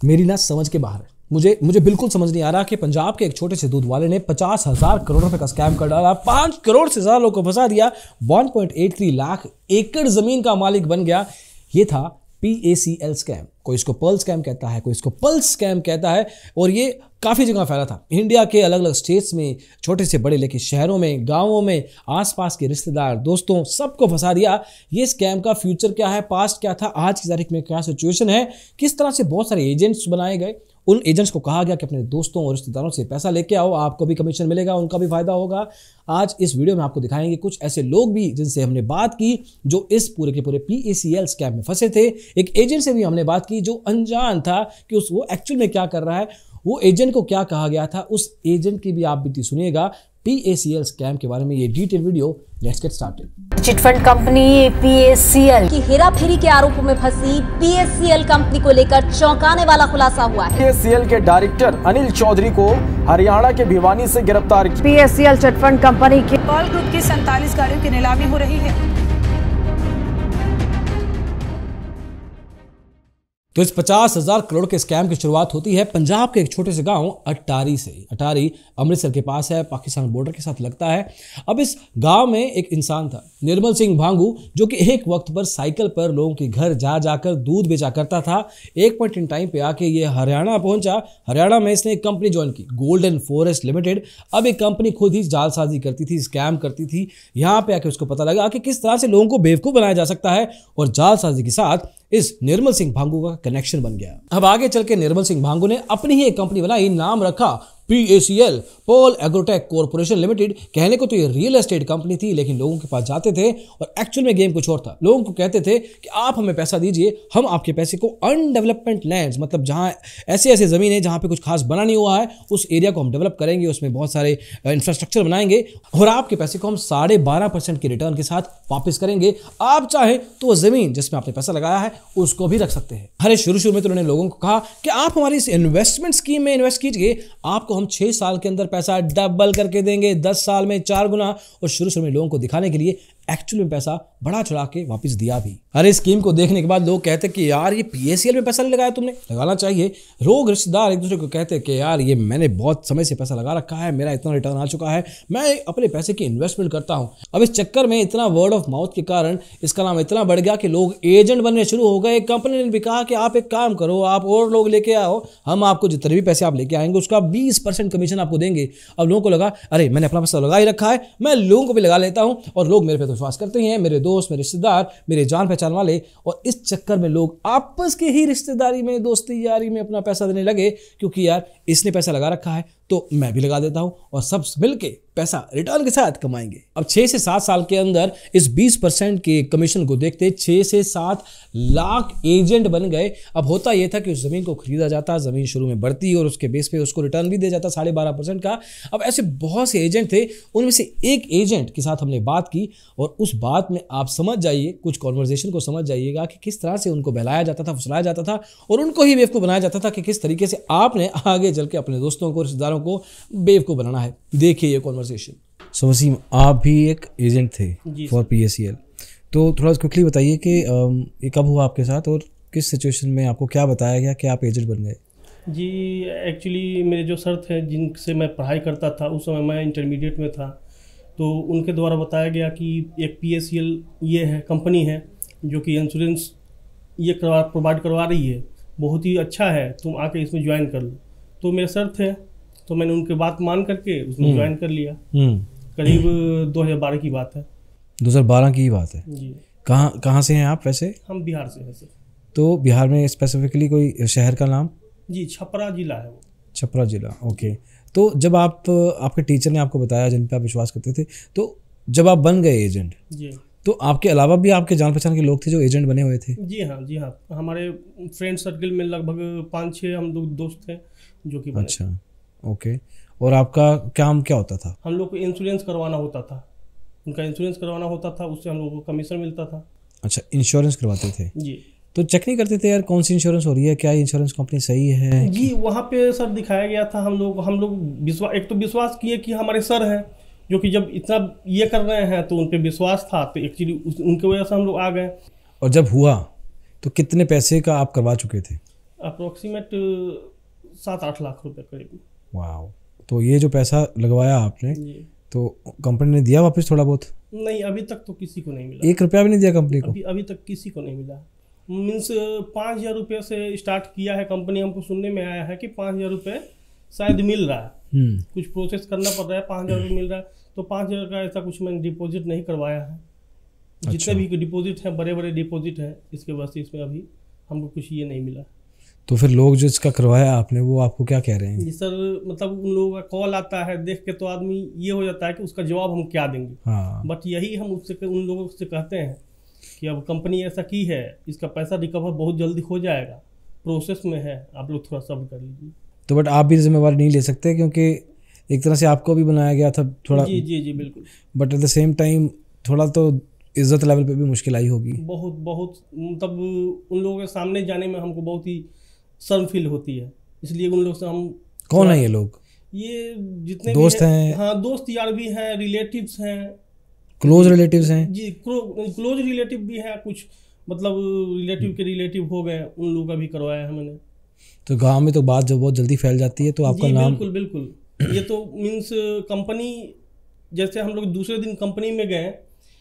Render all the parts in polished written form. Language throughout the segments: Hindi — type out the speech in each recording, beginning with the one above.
मेरी ना समझ के बाहर है। मुझे बिल्कुल समझ नहीं आ रहा कि पंजाब के एक छोटे से दूध वाले ने 50,000 करोड़ रुपए का स्कैम कर डाला, 5 करोड़ से ज्यादा लोगों को फंसा दिया, 1.83 लाख एकड़ जमीन का मालिक बन गया। ये था PACL स्कैम। कोई इसको पर्ल स्कैम कहता है, कोई इसको पल्स स्कैम कहता है, और ये काफ़ी जगह फैला था। इंडिया के अलग अलग स्टेट्स में, छोटे से बड़े लेके शहरों में, गांवों में, आसपास के रिश्तेदार, दोस्तों, सबको फंसा दिया। ये स्कैम का फ्यूचर क्या है, पास्ट क्या था, आज की तारीख में क्या सिचुएशन है, किस तरह से बहुत सारे एजेंट्स बनाए गए। उन एजेंट्स को कहा गया कि अपने दोस्तों और रिश्तेदारों से पैसा लेके आओ, आपको भी कमीशन मिलेगा, उनका भी फायदा होगा। आज इस वीडियो में आपको दिखाएंगे कुछ ऐसे लोग भी जिनसे हमने बात की, जो इस पूरे के पूरे PACL स्कैम में फंसे थे। एक एजेंट से भी हमने बात की जो अनजान था कि वो एक्चुअल में क्या कर रहा है, वो एजेंट को क्या कहा गया था, उस एजेंट की भी आप बीती सुनिएगा। PACL स्कैम के बारे में ये detail video. Let's get started. Chit fund company PACL की हेराफेरी के आरोपों में फंसी PACL कंपनी को लेकर चौंकाने वाला खुलासा हुआ है। PACL के डायरेक्टर अनिल चौधरी को हरियाणा के भिवानी से गिरफ्तार किया। PACL चिटफंड कंपनी के पॉल ग्रुप की 47 गाड़ियों की नीलामी हो रही है। तो इस 50,000 करोड़ के स्कैम की शुरुआत होती है पंजाब के एक छोटे से गांव अटारी से। अटारी अमृतसर के पास है, पाकिस्तान बॉर्डर के साथ लगता है। अब इस गांव में एक इंसान था, निर्मल सिंह भांगू, जो कि एक वक्त पर साइकिल पर लोगों के घर जा जाकर दूध बेचा करता था। एक पॉइंट इन टाइम पे आके ये हरियाणा पहुंचा। हरियाणा में इसने एक कंपनी ज्वाइन की, गोल्डन फॉरेस्ट लिमिटेड। अब एक कंपनी खुद ही जालसाजी करती थी, स्कैम करती थी। यहाँ पे आके उसको पता लगा कि किस तरह से लोगों को बेवकूफ़ बनाया जा सकता है, और जालसाजी के साथ इस निर्मल सिंह भांगू का कनेक्शन बन गया। अब आगे चल के निर्मल सिंह भांगू ने अपनी ही एक कंपनी बनाई, नाम रखा PACL, Pearl Agrotech Corporation Limited. कहने को तो ये रियल एस्टेट कंपनी थी, लेकिन लोगों के पास जाते थे और एक्चुअल में गेम कुछ और था। लोगों को कहते थे कि आप हमें पैसा दीजिए, हम आपके पैसे को अनडेवलपमेंट लैंड्स, मतलब जहां ऐसे ऐसे जमीन है जहां पे कुछ खास बना नहीं हुआ है, उस एरिया को हम डेवलप करेंगे, उसमें बहुत सारे इंफ्रास्ट्रक्चर बनाएंगे, और आपके पैसे को हम 12.5% के रिटर्न के साथ वापस करेंगे। आप चाहें तो वो जमीन जिसमें आपने पैसा लगाया है उसको भी रख सकते हैं। अरे शुरू में तो उन्होंने लोगों को कहा कि आप हमारी इस इन्वेस्टमेंट स्कीम में इन्वेस्ट कीजिए, आपको हम 6 साल के अंदर पैसा डबल करके देंगे, 10 साल में 4 गुना। और शुरू में लोगों को दिखाने के लिए एक्चुअल में पैसा बढ़ा चढ़ा के वापस दिया भी। अरे स्कीम को देखने के बाद लोग कहते कि यार ये PACL में पैसा नहीं लगाया तुमने, लगाना चाहिए। लोग रिश्तेदार एक दूसरे को कहते कि यार ये मैंने बहुत समय से पैसा लगा रखा है, मेरा इतना रिटर्न आ चुका है, मैं अपने पैसे की इन्वेस्टमेंट करता हूं। अब इस चक्कर में इतना वर्ड ऑफ माउथ के कारण इसका नाम इतना बढ़ गया कि लोग एजेंट बनने शुरू हो गए। कंपनी ने भी कहा कि आप एक काम करो, आप और लोग लेके आओ, हम आपको जितने भी पैसे आप लेके आएंगे उसका 20% कमीशन आपको देंगे। अब लोगों को लगा अरे मैंने अपना पैसा लगा ही रखा है, मैं लोगों को भी लगा लेता हूं, और लोग मेरे पे तो विश्वास करते ही हैं, मेरे दोस्त, मेरे रिश्तेदार, मेरे जान पहचान वाले। और इस चक्कर में लोग आपस की ही रिश्तेदारी में, दोस्ती यारी में अपना पैसा देने लगे, क्योंकि यार इसने पैसा लगा रखा है तो मैं भी लगा देता हूं, और सब मिलके पैसा रिटर्न के साथ कमाएंगे। अब 6 से 7 साल के अंदर इस 20% के कमीशन को देखते 6 से 7 लाख एजेंट बन गए। अब होता यह था कि उस जमीन को खरीदा जाता, जमीन शुरू में बढ़ती और उसके बेस पे उसको रिटर्न भी दिया जाता 12.5% का। अब ऐसे बहुत से एजेंट थे, उनमें से एक एजेंट के साथ हमने बात की, और उस बात में आप समझ जाइए, कुछ कॉन्वर्जेशन को समझ जाइएगा कि किस तरह से उनको बहलाया जाता था, फुसलाया जाता था, और उनको ही बेवकूफ़ बनाया जाता था कि किस तरीके से आपने आगे चल के अपने दोस्तों को, रिश्तेदारों को बेवकूफ़ बनाना है। देखिए ये कॉन्वर्सेशन। सो वसीम, आप भी एक एजेंट थे फॉर PACL, तो थोड़ा क्विकली बताइए कि ये कब हुआ आपके साथ और किस सिचुएशन में आपको क्या बताया गया कि आप एजेंट बन गए? जी एक्चुअली मेरे जो सर थे जिनसे मैं पढ़ाई करता था, उस समय मैं इंटरमीडिएट में था, तो उनके द्वारा बताया गया कि एक PACL ये है कंपनी है जो कि इंश्योरेंस ये प्रोवाइड करवा रही है, बहुत ही अच्छा है, तुम आके इसमें ज्वाइन कर लो। तो मेरे सर थे, तो मैंने उनकी बात मान करके उसमें ज्वाइन कर लिया। करीब 2012 की बात है। 2012 की बात है जी। कहाँ से हैं आप वैसे? हम बिहार से हैं सर। तो बिहार में स्पेसिफिकली कोई शहर का नाम? जी, छपरा जिला है वो। छपरा जिला, ओके। तो जब आपके टीचर ने आपको बताया, जिन पे आप विश्वास करते थे, तो जब आप बन गए एजेंट, जी, तो आपके अलावा भी आपके जान पहचान के लोग थे जो एजेंट बने हुए थे? जी हाँ, जी हाँ। हमारे फ्रेंड सर्कल में लगभग 5-6 हम लोग दोस्त थे जो कि बने। अच्छा, ओके। और आपका काम क्या होता था? हम लोग को इंश्योरेंस करवाना होता था, उनका इंश्योरेंस करवाना होता था, उससे हम लोगों को कमीशन मिलता था। अच्छा, इंश्योरेंस करवाते थे? जी। तो चेक नहीं करते थे यार कौन सी इंश्योरेंस हो रही है, क्या इंश्योरेंस कंपनी सही है? जी, वहाँ पे सर दिखाया गया था। हम लोग विश्वास किए कि हमारे सर हैं जो कि जब इतना ये कर रहे हैं तो उन पर विश्वास था, तो एक्चुअली उनकी वजह से हम लोग आ गए। और जब हुआ तो कितने पैसे का आप करवा चुके थे? अप्रोक्सीमेट 7-8 लाख रुपए करीब। वाह, तो ये जो पैसा लगवाया आपने जी। तो कंपनी ने दिया वापस थोड़ा बहुत? नहीं, अभी तक तो किसी को नहीं मिला। 1 रुपया भी नहीं दिया कंपनी को? अभी तक किसी को नहीं मिला। मीन्स 5,000 रुपये से स्टार्ट किया है कंपनी, हमको सुनने में आया है कि 5,000 रुपये शायद मिल रहा है। कुछ प्रोसेस करना पड़ रहा है, 5,000 रुपये मिल रहा है। तो 5,000 का ऐसा कुछ मैंने डिपॉजिट नहीं करवाया है। जितने भी डिपॉजिट हैं, बड़े बड़े डिपॉजिट हैं, इसके वजह से इसमें अभी हमको कुछ ये नहीं मिला। तो फिर लोग जो इसका करवाया आपने वो आपको क्या कह रहे हैं? जी सर, मतलब उन लोगों का कॉल आता है, देख के तो आदमी ये हो जाता है कि उसका जवाब हम क्या देंगे। हाँ। बट यही हम उससे उन लोगों से कहते हैं कि अब कंपनी ऐसा की है, इसका पैसा रिकवर बहुत जल्दी हो जाएगा, प्रोसेस में है, आप लोग थोड़ा सब्र कर लीजिए। तो बट आप भी जिम्मेवारी नहीं ले सकते क्योंकि एक तरह से आपको भी बनाया गया था थोड़ा। जी जी जी बिल्कुल। But at the same time थोड़ा तो इज्जत लेवल पे भी मुश्किल आई होगी। बहुत बहुत, मतलब उन लोगों के सामने जाने में हमको बहुत ही शर्म फील होती है, इसलिए उन लोग से हम। कौन है ये लोग? ये जितने दोस्त भी हैं? हाँ, दोस्त यार भी हैं, रिलेटिव्स हैं। क्लोज रिलेटिव्स हैं? जी, क्लोज रिलेटिव भी हैं कुछ, मतलब रिलेटिव के रिलेटिव हो गए, उन लोगों का भी करवाया है मैंने। तो गांव में तो बात जब बहुत जल्दी फैल जाती है तो आपका नाम। बिल्कुल बिल्कुल। ये तो मीन्स कंपनी, जैसे हम लोग दूसरे दिन कंपनी में गए,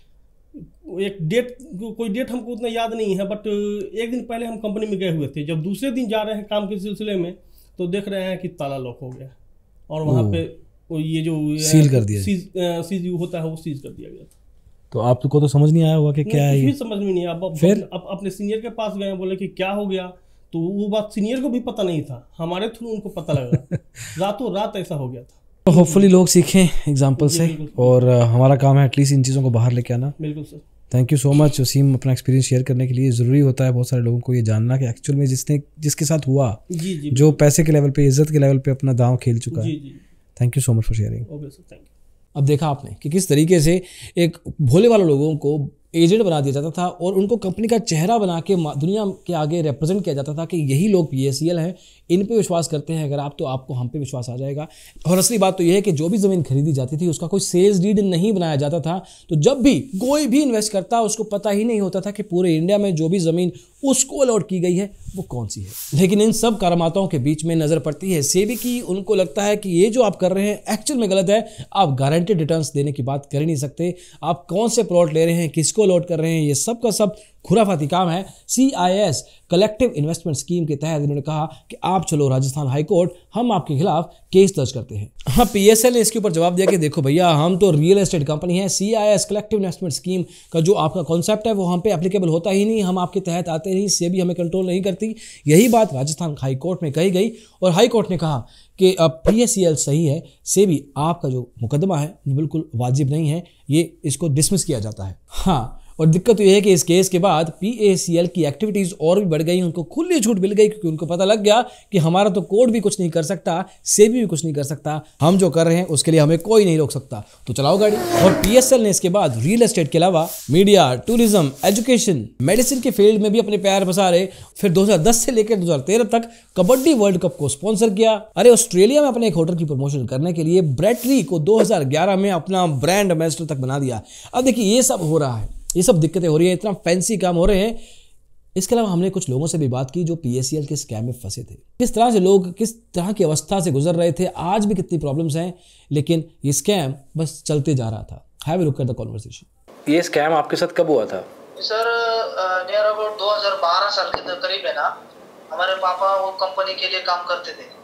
एक डेट, कोई डेट हमको उतना याद नहीं है, बट एक दिन पहले हम कंपनी में गए हुए थे। जब दूसरे दिन जा रहे हैं काम के सिलसिले में तो देख रहे हैं कि ताला लॉक हो गया और वहाँ पे ये जो सील कर दिया, सीज होता है वो सीज कर दिया गया था। तो आपको तो समझ नहीं आया होगा कि क्या है ये? कुछ भी समझ में नहीं आया। फिर अपने सीनियर के पास गए, बोले कि क्या हो गया, तो वो बात सीनियर को भी पता नहीं था, हमारे थ्रू उनको पता लगा। रातों रात ऐसा हो गया था। तो होपफुली लोग सीखें एग्जाम्पल से, और हमारा काम है एटलीस्ट इन चीज़ों को बाहर लेके आना। बिल्कुल sir. Thank you so much Wasim, अपना एक्सपीरियंस शेयर करने के लिए। ज़रूरी होता है बहुत सारे लोगों को ये जानना कि एक्चुअल में जिसके साथ हुआ, जी जी, जो पैसे के लेवल पे, इज्जत के लेवल पे अपना दांव खेल चुका है। Thank you so much for sharing. Okay sir, thank you. अब देखा आपने कि किस तरीके से एक भोले वाले लोगों को एजेंट बना दिया जाता था और उनको कंपनी का चेहरा बना के दुनिया के आगे रिप्रेजेंट किया जाता था कि यही लोग PACL हैं, इन पे विश्वास करते हैं अगर आप, तो आपको हम पे विश्वास आ जाएगा। और असली बात तो यह है कि जो भी ज़मीन खरीदी जाती थी उसका कोई सेल्स डीड नहीं बनाया जाता था। तो जब भी कोई भी इन्वेस्ट करता उसको पता ही नहीं होता था कि पूरे इंडिया में जो भी ज़मीन उसको अलॉट की गई है वो कौन सी है। लेकिन इन सब करामातों के बीच में नज़र पड़ती है सेबी की। उनको लगता है कि ये जो आप कर रहे हैं एक्चुअल में गलत है, आप गारंटेड रिटर्न्स देने की बात कर ही नहीं सकते। आप कौन से प्लॉट ले रहे हैं, किसको अलॉट कर रहे हैं, ये सब का सब खुराफाती काम है। CIS कलेक्टिव इन्वेस्टमेंट स्कीम के तहत इन्होंने कहा कि आप चलो राजस्थान हाई कोर्ट, हम आपके खिलाफ केस दर्ज करते हैं। हाँ, PSL ने इसके ऊपर जवाब दिया कि देखो भैया, हम तो रियल एस्टेट कंपनी है, CIS कलेक्टिव इन्वेस्टमेंट स्कीम का जो आपका कॉन्सेप्ट है वो हम पे एप्लीकेबल होता ही नहीं, हम आपके तहत आते नहीं, सेबी हमें कंट्रोल नहीं करती। यही बात राजस्थान हाई कोर्ट में कही गई और हाई कोर्ट ने कहा कि अब PACL सही है, सेबी आपका जो मुकदमा है वो बिल्कुल वाजिब नहीं है, ये इसको डिसमिस किया जाता है। हाँ, और दिक्कत तो ये है कि इस केस के बाद PACL की एक्टिविटीज़ और भी बढ़ गई, उनको खुली छूट मिल गई क्योंकि उनको पता लग गया कि हमारा तो कोर्ट भी कुछ नहीं कर सकता, सेबी भी कुछ नहीं कर सकता, हम जो कर रहे हैं उसके लिए हमें कोई नहीं रोक सकता, तो चलाओ गाड़ी। और PSL ने इसके बाद रियल एस्टेट के अलावा मीडिया, टूरिज्म, एजुकेशन, मेडिसिन के फील्ड में भी अपने पैर पसारे। फिर 2010 से लेकर 2013 तक कबड्डी वर्ल्ड कप को स्पॉन्सर किया। अरे ऑस्ट्रेलिया में अपने एक होटल की प्रमोशन करने के लिए ब्रेटरी को 2011 में अपना ब्रांड एम्बेसडर तक बना दिया। अब देखिए ये सब हो रहा है, ये सब दिक्कतें हो रही हैं, इतना फैंसी काम हो रहे हैं। इसके अलावा हमने कुछ लोगों से भी बात की जो PACL के स्कैम में फंसे थे, किस तरह से लोग किस तरह की अवस्था से गुजर रहे थे, आज भी कितनी प्रॉब्लम्स हैं, लेकिन ये स्कैम बस चलते जा रहा था। Have a look at the conversation. ये स्कैम आपके साथ कब हुआ था? सर नियर अबाउट 2012 साल के करीब है ना। हमारे पापा वो कंपनी के लिए काम करते थे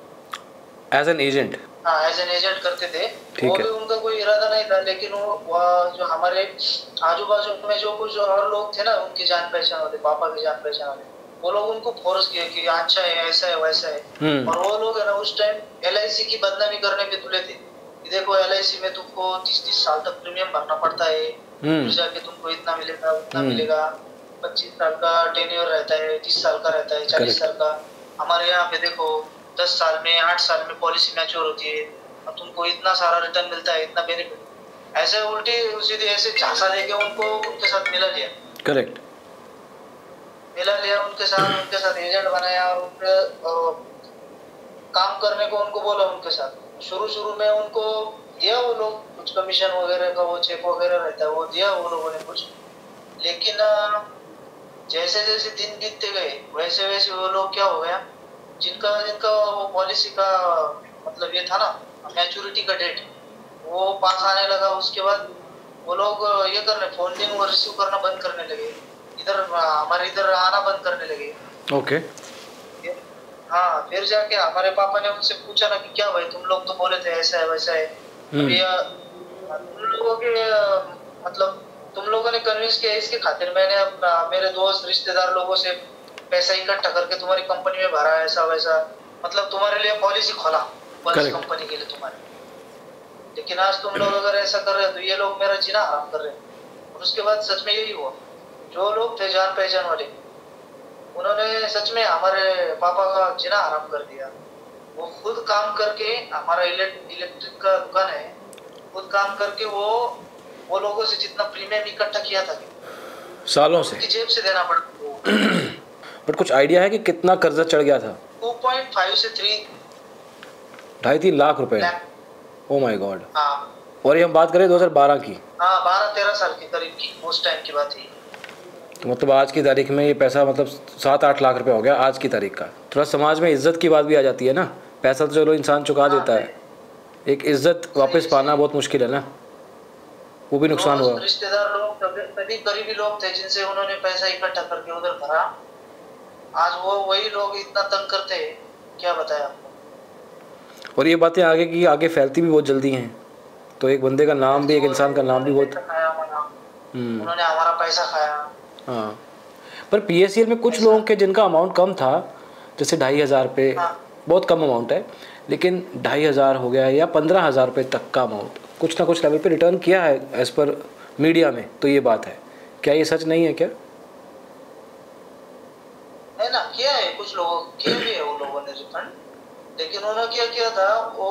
एज एन एजेंट। हाँ, एज एन एजेंट करते थे। वो भी उनका कोई इरादा नहीं था, लेकिन वो जो हमारे आजू बाजू में जो कुछ और लोग थे ना, उनकी जान पहचान वाले, पापा की जान पहचान वाले, वो लोग उनको फोर्स किए कि अच्छा है, ऐसा है, वैसा है। और वो लोग है ना उस टाइम LIC की बदनामी करने पे तुले थे कि देखो LIC में तुमको 30 साल तक प्रीमियम भरना पड़ता है, फिर जाके तुमको इतना मिलेगा, उतना मिलेगा। 25 साल का टेन्योर रहता है, 30 साल का रहता है, 40 साल का। हमारे यहाँ पे देखो 10 साल में, 8 साल में पॉलिसी मैच्योर होती है और तुमको इतना सारा रिटर्न मिलता है, इतना बेनिफिट। ऐसे उल्टी सीधे ऐसे झांसा देके उनको उनके साथ मिला लिया। करेक्ट, मिला लिया उनके साथ एजेंट बनाया और उनके काम करने को उनको बोला उनके साथ। शुरू में उनको दिया वो लोग कुछ कमीशन वगैरह का, वो चेक वगैरह रहता है वो दिया वो लोगों ने कुछ। लेकिन जैसे जैसे दिन बीतते गए वैसे वैसे वो लोग क्या हो गया, जिनका वो पॉलिसी का मतलब ये था ना मैच्योरिटी का डेट, वो पास आने लगा। उसके बाद वो लोग ये करने फोन और रिसीव करना बंद करने लगे, इधर हमारे इधर आना बंद करने लगे। ओके। हाँ, फिर जाके हमारे पापा ने उनसे पूछा ना कि क्या भाई तुम लोग तो बोले थे ऐसा है वैसा है, तुम लोगों के मतलब तुम लोगों ने कन्विंस किया इसके खातिर मैंने मेरे दोस्त रिश्तेदार लोगों से पैसा इकट्ठा करके तुम्हारी कंपनी में भरा ऐसा वैसा, मतलब तुम्हारे लिए पॉलिसी खोला कंपनी के लिए तुम्हारे। लेकिन आज तुम लोग अगर ऐसा कर रहे हो तो ये लोग मेरा जीना हराम कर रहे हैं। और उसके बाद सच में यही हुआ, जो लोग थे जान पहचान वाले उन्होंने सच में हमारे पापा का जीना हराम कर दिया। वो खुद काम करके, हमारा इलेक्ट्रिक का दुकान है, खुद काम करके वो लोगों से जितना प्रीमियम इकट्ठा किया था सालों से, उनकी जेब से देना पड़ा। बट कुछ आइडिया है कि कितना कर्जा चढ़ गया था? 2.5 से 2.5-3 लाख रुपए। Oh my god. हाँ। और ये हम बात करें 2012 की? हाँ, 12-13 साल के करीब की उस टाइम की बात है। तो मतलब आज की तारीख में ये पैसा मतलब 7-8 लाख रुपए हो गया आज की तारीख का। थोड़ा समाज में इज्जत की बात भी आ जाती है ना। पैसा तो चलो इंसान चुका देता है, एक इज्जत वापस पाना बहुत मुश्किल है ना, वो भी नुकसान हुआ। रिश्तेदार लोग, सभी करीबी लोग थे जिनसे उन्होंने पैसा इकट्ठा करके उधर भरा, आज वो वही लोग इतना तंग करते हैं, क्या बताया आपको। और ये बातें आगे फैलती भी बहुत जल्दी हैं, तो एक बंदे का नाम भी, एक इंसान का नाम भी बहुत, उन्होंने हमारा पैसा खाया। हाँ, पर PACL में कुछ लोगों के जिनका अमाउंट कम था, जैसे 2,500 रुपये, बहुत कम अमाउंट है, लेकिन 2,500 हो गया या 15,000 रुपये तक का अमाउंट कुछ ना कुछ लेवल पे रिटर्न किया है एज पर मीडिया में। तो ये बात है, क्या ये सच नहीं है क्या? है ना, किया है, कुछ लोगों किया भी है, वो लोगों ने रिफंड। लेकिन उन्होंने क्या किया था, वो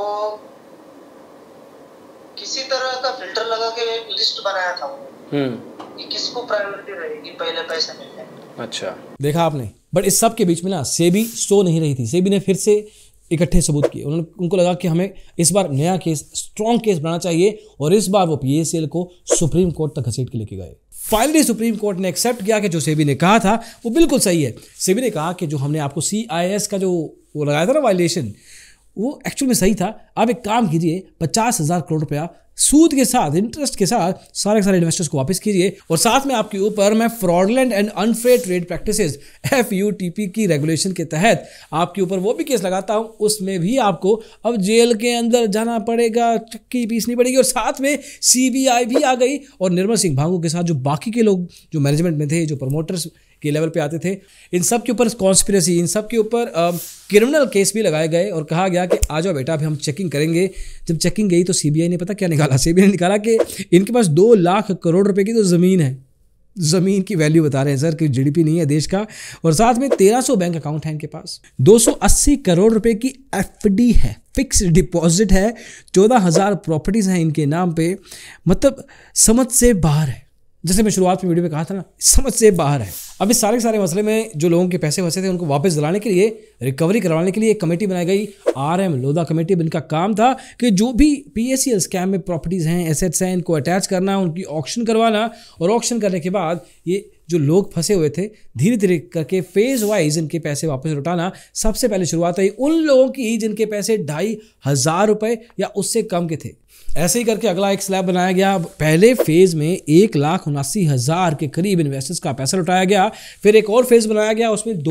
किसी तरह का फिल्टर लगा के एक लिस्ट बनाया था कि किसको प्रायोरिटी रहेगी पहले पैसे मिलने। अच्छा, देखा आपने। बट इस सब के बीच में ना सेबी सो नहीं रही थी। सेबी ने फिर से इकट्ठे सबूत किए। उनको लगा कि हमें इस बार नया केस, स्ट्रॉन्ग केस बनाना चाहिए, और इस बार वो PACL को सुप्रीम कोर्ट तक घसीट के लेके गए। फाइनली सुप्रीम कोर्ट ने एक्सेप्ट किया कि जो सेबी ने कहा था वो बिल्कुल सही है। सेबी ने कहा कि जो हमने आपको CIS का जो वो लगाया था ना वायलेशन, वो एक्चुअल में सही था। आप एक काम कीजिए, 50,000 करोड़ रुपया सूद के साथ, इंटरेस्ट के साथ सारे इन्वेस्टर्स को वापस कीजिए, और साथ में आपके ऊपर मैं fraudulent and unfair trade practices FUTP की रेगुलेशन के तहत आपके ऊपर वो भी केस लगाता हूं। उसमें भी आपको अब जेल के अंदर जाना पड़ेगा, चक्की पीसनी पड़ेगी, और साथ में CBI भी आ गई। और निर्मल सिंह भांगू के साथ जो बाकी के लोग जो मैनेजमेंट में थे, जो प्रमोटर्स के लेवल पे आते थे, इन सब के ऊपर कॉन्स्पिरेसी, इन सब के ऊपर क्रिमिनल केस भी लगाए गए, और कहा गया कि आ जाओ बेटा, अभी हम चेकिंग करेंगे। जब चेकिंग गई तो CBI ने पता क्या निकाला? CBI ने निकाला कि इनके पास 2 लाख करोड़ रुपए की तो ज़मीन है। ज़मीन की वैल्यू बता रहे हैं सर, कि GDP नहीं है देश का, और साथ में 1300 बैंक अकाउंट है इनके पास, 280 करोड़ रुपए की FD है, फिक्स डिपॉजिट है, 14,000 प्रॉपर्टीज़ हैं इनके नाम पे। मतलब समझ से बाहर है। जैसे मैं शुरुआत में वीडियो में कहा था ना, समझ से बाहर है। अब इस सारे मसले में जो लोगों के पैसे फंसे थे उनको वापस दिलाने के लिए, रिकवरी करवाने के लिए एक कमेटी बनाई गई, RM लोधा कमेटी। इनका काम था कि जो भी PACL स्कैम में प्रॉपर्टीज़ हैं, एसेट्स हैं, इनको अटैच करना, उनकी ऑक्शन करवाना, और ऑक्शन करने के बाद ये जो लोग फंसे हुए थे धीरे धीरे करके फेज वाइज इनके पैसे वापस लौटाना। सबसे पहले शुरुआत हुई उन लोगों की जिनके पैसे 2,500 रुपये या उससे कम के थे। ऐसे ही करके अगला एक स्लैब बनाया गया। पहले फेज में 1,79,000 के करीब इन्वेस्टर्स का पैसा लौटाया गया। फिर एक और फेज बनाया गया, उसमें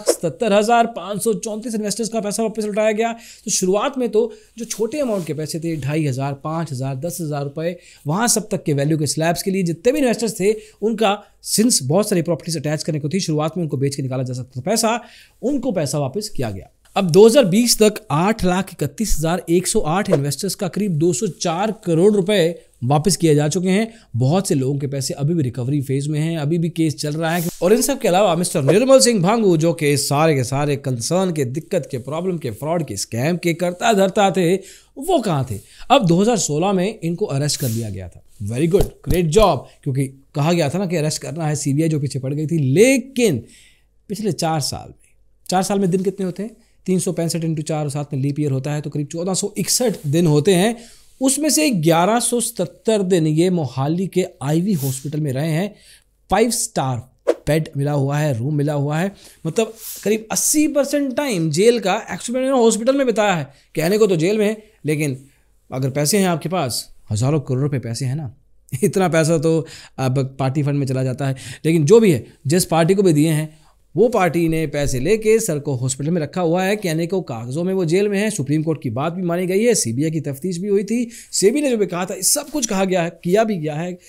2,77,534 इन्वेस्टर्स का पैसा वापस लौटाया गया। तो शुरुआत में तो जो छोटे अमाउंट के पैसे थे, 2,500, 5,000, 10,000 रुपये, वहाँ सब तक के वैल्यू के स्लैब्स के लिए जितने भी इन्वेस्टर्स थे, उनका सिंस बहुत सारी प्रॉपर्टीज अटैच करने को थी, शुरुआत में उनको बेच के निकाला जा सकता था पैसा, उनको पैसा वापस किया गया। अब 2020 तक 8,31,108 इन्वेस्टर्स का करीब 204 करोड़ रुपए वापस किए जा चुके हैं। बहुत से लोगों के पैसे अभी भी रिकवरी फेज में हैं, अभी भी केस चल रहा है। और इन सब के अलावा मिस्टर निर्मल सिंह भांगू, जो कि सारे के सारे कंसर्न के, दिक्कत के, प्रॉब्लम के, फ्रॉड के, स्कैम के करता धरता थे, वो कहाँ थे? अब 2016 में इनको अरेस्ट कर लिया गया था। वेरी गुड, ग्रेट जॉब, क्योंकि कहा गया था ना कि अरेस्ट करना है, CBI जो पीछे पड़ गई थी। लेकिन पिछले 4 साल में दिन कितने होते हैं? 365 × 4 और साथ में लीप ईयर होता है, तो करीब 1461 दिन होते हैं। उसमें से 1177 दिन ये मोहाली के IV हॉस्पिटल में रहे हैं। 5 स्टार बेड मिला हुआ है, रूम मिला हुआ है, मतलब करीब 80% टाइम जेल का एक्चुअली मैंने हॉस्पिटल में बिताया है। कहने को तो जेल में है, लेकिन अगर पैसे हैं आपके पास, हज़ारों करोड़ रुपए पैसे हैं ना, इतना पैसा तो अब पार्टी फंड में चला जाता है। लेकिन जो भी है, जिस पार्टी को भी दिए हैं वो पार्टी ने पैसे लेके सर को हॉस्पिटल में रखा हुआ है। कहने को कागज़ों में वो जेल में है, सुप्रीम कोर्ट की बात भी मानी गई है, सीबीआई की तफ्तीश भी हुई थी, सेबी ने जो भी कहा था सब कुछ कहा गया है, किया भी गया है,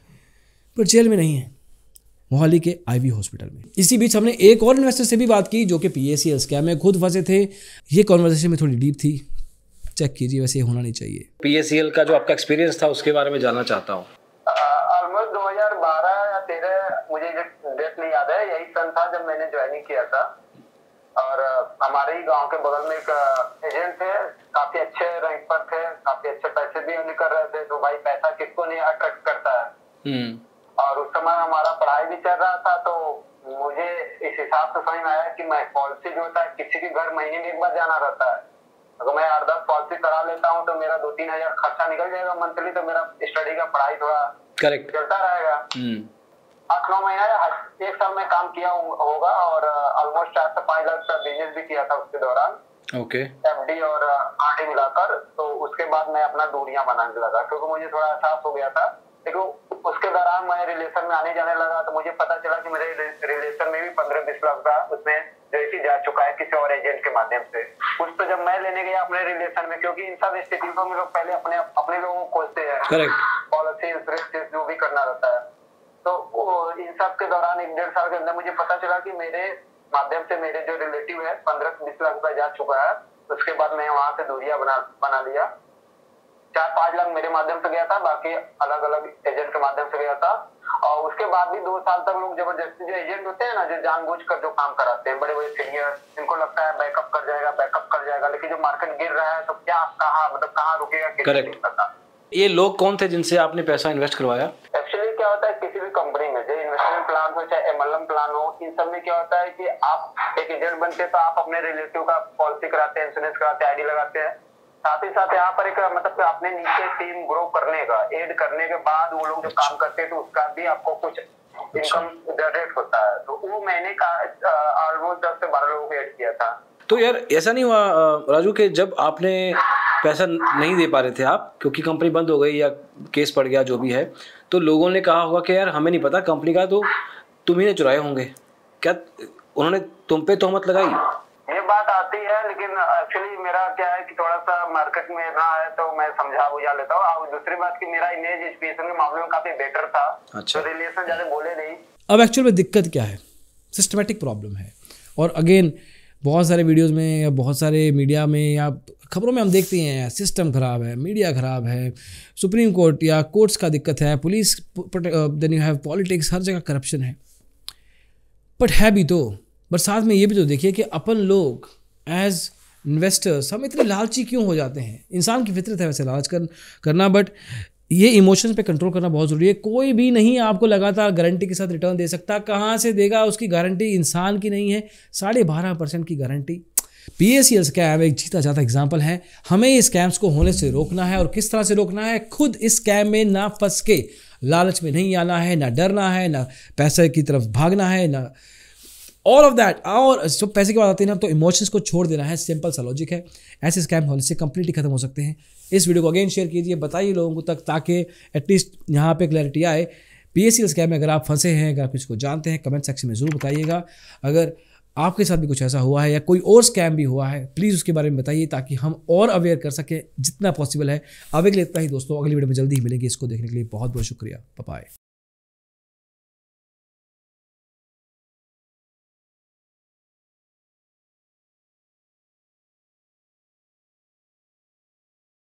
पर जेल में नहीं है, मोहाली के आईवी हॉस्पिटल में। इसी बीच हमने एक और इन्वेस्टर से भी बात की जो कि PACL स्कैम में खुद फंसे थे। ये कॉन्वर्सेशन में थोड़ी डीप थी, चेक कीजिए, वैसे होना नहीं चाहिए। PACL का जो आपका एक्सपीरियंस था उसके बारे में जानना चाहता हूँ। ऑलमोस्ट 2012 या 13, मुझे डेट नहीं याद है, यही सन था जब मैंने ज्वाइनिंग किया था। और हमारे ही गांव के बगल में एक एजेंट थे, काफी अच्छे रैंक पर थे, काफी अच्छे पैसे भी अर्न कर रहे थे। तो भाई पैसा किसको नहीं अट्रैक्ट करता है। और उस समय हमारा पढ़ाई भी चल रहा था, तो मुझे इस हिसाब से समझ में आया कि मैं पॉलिसी जो होता है किसी के घर महीने में एक बार जाना रहता है। अगर मैं 8-10 पॉलिसी करा लेता हूँ तो मेरा 2-3 हजार खर्चा निकल जाएगा मंथली, तो मेरा स्टडी का पढ़ाई थोड़ा करेक्ट चलता रहेगा। 8-9 महीना या 1 साल में काम किया होगा और ऑलमोस्ट 4 से 5 लाख का बिजनेस भी किया था उसके दौरान। ओके। FD और RD मिलाकर। तो उसके बाद मैं अपना दूरियां बनाने लगा, क्योंकि मुझे थोड़ा एहसास हो गया था। लेकिन उसके दौरान मैं रिलेशन में आने जाने लगा, तो मुझे पता चला कि मेरे रिलेशन में भी 15-20 लाख का उसमें जैसी जा चुका है किसी और एजेंट के माध्यम से। कुछ तो जब मैं लेने गया अपने रिलेशन में, क्योंकि इन सब स्थितियों में लोग पहले अपने लोगों को खोजते हैं, पॉलिसी इंश्योरेंस जो भी करना रहता है। तो इन सब के दौरान 1-1.5 साल के अंदर मुझे पता चला कि मेरे माध्यम से मेरे जो रिलेटिव है 15-20 लाख रुपया जा चुका है। उसके बाद मैं वहां से दूरिया बना लिया। 4-5 लाख मेरे माध्यम से गया था, बाकी अलग अलग एजेंट के माध्यम से गया था। और उसके बाद भी 2 साल तक लोग जबरदस्ती, जो एजेंट होते हैं ना, जो जानबूझकर जो काम कराते हैं, बड़े बड़े सीनियर, इनको लगता है बैकअप कर जाएगा, लेकिन जो मार्केट गिर रहा है तो क्या कहाँ रुकेगा, करेक्ट। ये लोग कौन थे जिनसे आपने पैसा इन्वेस्ट करवाया? एक्चुअली क्या होता है, किसी भी कंपनी में जो इन्वेस्टमेंट प्लान हो चाहे MLM प्लान हो, इन सब में क्या होता है कि आप एक एजेंट बनते हैं तो आप अपने रिलेटिव का पॉलिसी कराते हैं, इंश्योरेंस कराते हैं, ID लगाते हैं। साथ ही साथ यहाँ पर एक मतलब अपने नीचे टीम ग्रो करने का, एड करने के बाद वो लोग जो काम करते हैं तो उसका भी आपको कुछ इनकम जनरेट होता है। तो वो मैंने ऑलमोस्ट 10 से 12 लोगों को एड किया था। तो यार ऐसा नहीं हुआ राजू कि जब आपने पैसा नहीं दे पा रहे थे आप, क्योंकि कंपनी बंद हो गई या केस पड़ गया जो भी है, तो लोगों ने कहा होगा कि यार हमें नहीं पता कंपनी का, तो तुम ही ने चुराए होंगे, क्या उन्होंने तुम पे तोहमत लगाई? ये बात आती है, लेकिन एक्चुअली मेरा क्या है कि थोड़ा सा मार्केट में ना है तो मैं समझा बुझा लेता हूँ। और दूसरी बात कि मेरा इमेज एजुकेशन के मामले में काफी बेटर था। अच्छा। तो रिलेशन ज्यादा बोले नहीं। अब एक्चुअल में दिक्कत क्या है, सिस्टमेटिक प्रॉब्लम है। और अगेन बहुत सारे वीडियोस में या बहुत सारे मीडिया में या खबरों में हम देखते हैं सिस्टम ख़राब है, मीडिया ख़राब है, सुप्रीम कोर्ट या कोर्ट्स का दिक्कत है, police, then you have politics, हर जगह करप्शन है। बट है भी तो, बट साथ में ये भी तो देखिए कि अपन लोग एज इन्वेस्टर्स हम इतने लालची क्यों हो जाते हैं। इंसान की फितरत है वैसे लालच करना, बट ये इमोशंस पे कंट्रोल करना बहुत ज़रूरी है। कोई भी नहीं आपको लगातार गारंटी के साथ रिटर्न दे सकता, कहाँ से देगा उसकी गारंटी, इंसान की नहीं है। 12.5% की गारंटी। PACL स्कैम एक जीता जाता एग्जाम्पल है। हमें इस स्कैम्स को होने से रोकना है, और किस तरह से रोकना है, खुद इस स्कैम में ना फंस के, लालच में नहीं आना है, ना डरना है, ना पैसे की तरफ भागना है, ना ऑल ऑफ दैट। और जब पैसे की बात आती है ना, तो इमोशंस को छोड़ देना है। सिंपल सा लॉजिक है। ऐसे स्कैम होने से कंप्लीटली खत्म हो सकते हैं। इस वीडियो को अगेन शेयर कीजिए, बताइए लोगों को तक, ताकि एटलीस्ट यहाँ पे क्लैरिटी आए। PACL स्कैम में अगर आप फंसे हैं, अगर आप किसी को जानते हैं, कमेंट सेक्शन में ज़रूर बताइएगा। अगर आपके साथ भी कुछ ऐसा हुआ है या कोई और स्कैम भी हुआ है, प्लीज़ उसके बारे में बताइए, ताकि हम और अवेयर कर सकें जितना पॉसिबल है। अब के लिए इतना ही दोस्तों, अगली वीडियो में जल्दी ही मिलेंगे। इसको देखने के लिए बहुत बहुत शुक्रिया। Bye bye.